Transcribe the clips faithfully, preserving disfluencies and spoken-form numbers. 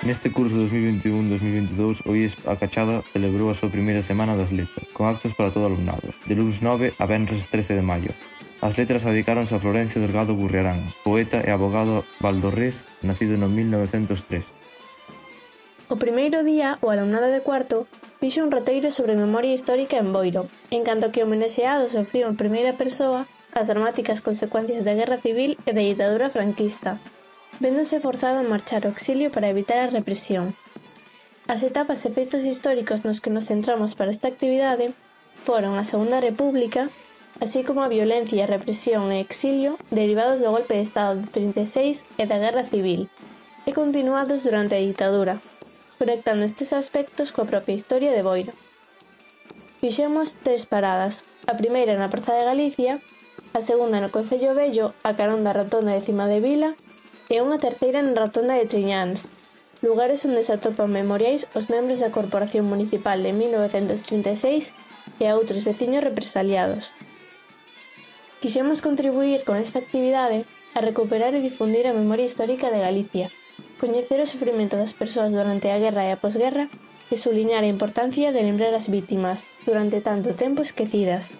Neste curso dos mil vinte e un dos mil vinte e dous, o I E S A Cachada celebrou a súa primeira semana das letras, con actos para todo o alumnado, de luns nove a venres trece de maio. As letras adicáronse a Florencio Delgado Gurriarán, poeta e abogado valdorrés, nacido no mil novecentos tres. O primeiro día, o alumnado de cuarto fixo un roteiro sobre memoria histórica en Boiro, en canto que o homenaxeado sofriu en primeira persoa as dramáticas consecuencias da Guerra Civil e da ditadura franquista, véndose forzado a marchar ao exilio para evitar a represión. As etapas e feitos históricos nos que nos centramos para esta actividade foron a Segunda República, así como a violencia, represión e exilio derivados do golpe de Estado de trinta e seis e da Guerra Civil, e continuados durante a ditadura, conectando estes aspectos coa propia historia de Boiro. Fixemos tres paradas, a primeira na Praza de Galicia, a segunda no Concello Vello, a carón da Rotonda de Cima de Vila, e unha terceira na Rotonda de Triñáns, lugares onde se atopan memoriais os membros da Corporación Municipal de mil novecentos trinta e seis e a outros veciños represaliados. Quixemos contribuir con esta actividade a recuperar e difundir a memoria histórica de Galicia, coñecer o sofrimento das persoas durante a guerra e a posguerra e subliñar a importancia de lembrar as vítimas durante tanto tempo esquecidas.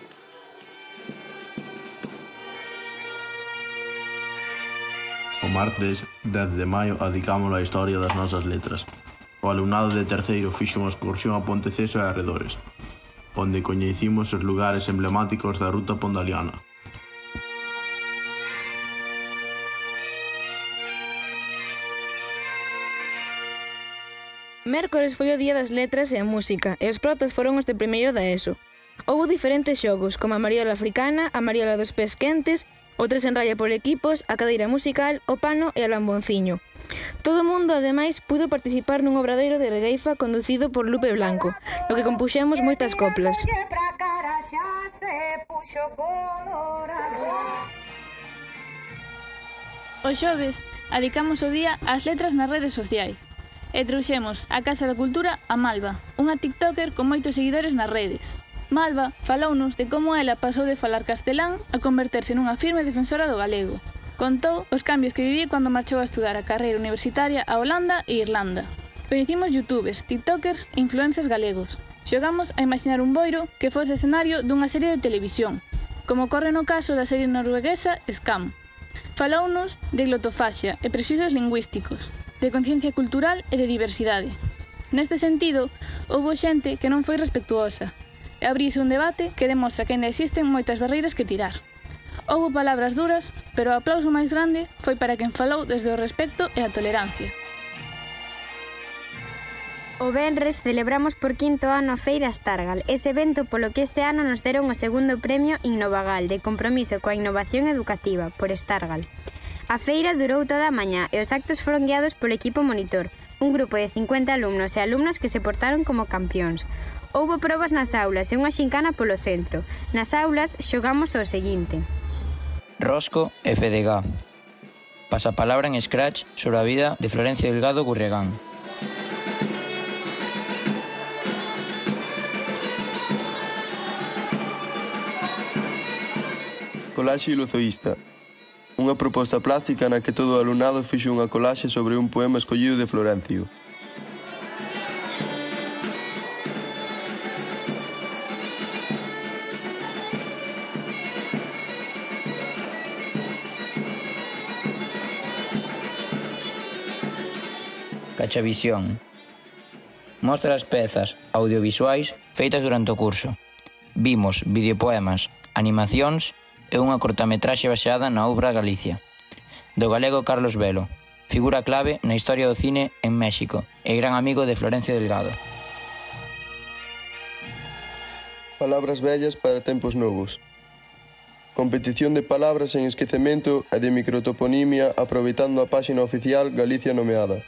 O martes dez de maio adicámolo á historia das nosas letras. O alumnado de terceiro fixo unha excursión a Ponteceso e arredores, onde coñecimos os lugares emblemáticos da ruta pondaliana. Mércores foi o día das letras e a música, e os protas foron os de primeiro da ESO. Houbo diferentes xogos, como a mariola africana, a mariola dos pés quentes, o tres en raya por equipos, a cadeira musical, o pano e o lambonciño. Todo o mundo, ademais, pudo participar nun obradoiro de regueifa conducido por Lupe Blanco, no que compuxemos moitas coplas. O xoves adicamos o día ás letras nas redes sociais e trouxemos á Casa da Cultura a Malva, unha tiktoker con moitos seguidores nas redes. Malva falounos de como ela pasou de falar castelán a converterse nunha firme defensora do galego. Contou os cambios que viviu cando marchou a estudar a carreira universitaria a Holanda e Irlanda. Coñecimos youtubers, tiktokers e influencers galegos. Xogamos a imaginar un boiro que fose escenario dunha serie de televisión, como ocorre no caso da serie norueguesa Skam. Falounos de glotofaxia e prexuizos lingüísticos, de conciencia cultural e de diversidade. Neste sentido, houbo xente que non foi respectuosa, e abrise un debate que demostra que ainda existen moitas barreiras que tirar. Houbo palabras duras, pero o aplauso máis grande foi para quen falou desde o respecto e a tolerancia. O venres celebramos por quinto ano a Feira Astargal, ese evento polo que este ano nos deron o segundo premio Innovagal de compromiso coa innovación educativa, por Astargal. A feira durou toda a mañá e os actos foron guiados polo equipo monitor, un grupo de cincuenta alumnos e alumnas que se portaron como campións. Houbo probas nas aulas e unha xincana polo centro. Nas aulas xogamos o seguinte: Rosco e F D G A. Pasapalabra en Scratch sobre a vida de Florencio Delgado Gurriarán. Colaxe iluzoísta. Unha proposta plástica na que todo o alumnado fixo unha colaxe sobre un poema escollido de Florencio. Cachavisión. Mostra as pezas audiovisuais feitas durante o curso. Vimos videopoemas, animacións e unha cortametraxe baseada na obra Galicia, do galego Carlos Velo, figura clave na historia do cine en México e gran amigo de Florencio Delgado. Palabras vellas para tempos novos. Competición de palabras en esquecemento e de microtoponimia aproveitando a páxina oficial Galicia Nomeada.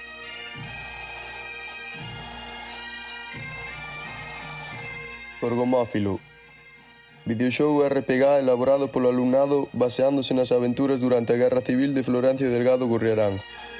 Orgomófilo. Videoxogo R P G elaborado polo alumnado baseándose nas aventuras durante a Guerra Civil de Florencio Delgado Gurriarán.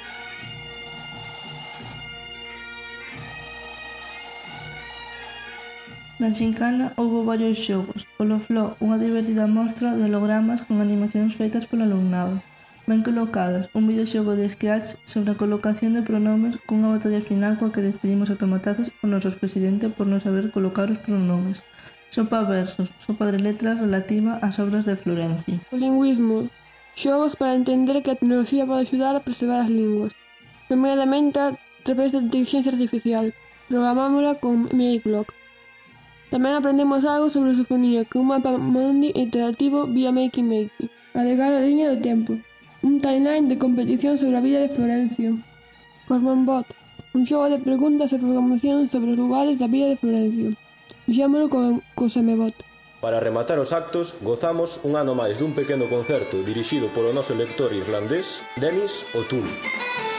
Na xincana houbo varios xogos. Polo Flo, unha divertida mostra de hologramas con animacións feitas polo alumnado. Ben colocadas, un videoxogo de Scratch sobre a colocación de pronomes cunha batalla final coa que despedimos a tomatazos o noso presidente por non saber colocar os pronomes. Sopa versos, sopa de letras relativa ás obras de Florencio. O lingüismo, xogos para entender que a tecnoloxía pode axudar a preservar as linguas, nomeadamente a través da inteligencia artificial. Programámola con Makeblock. Tamén aprendemos algo sobre sofonía, con un mapa mundi interactivo vía Makey Makey. Alegada liña do tempo. Un timeline de competición sobre a vida de Florencio. Cosmonbot, un xogo de preguntas e programación sobre os lugares da vida de Florencio. Fixámolo con Cosemebot. Para rematar os actos, gozamos un ano máis dun pequeno concerto dirixido polo noso lector irlandés, Dennis O'Toole.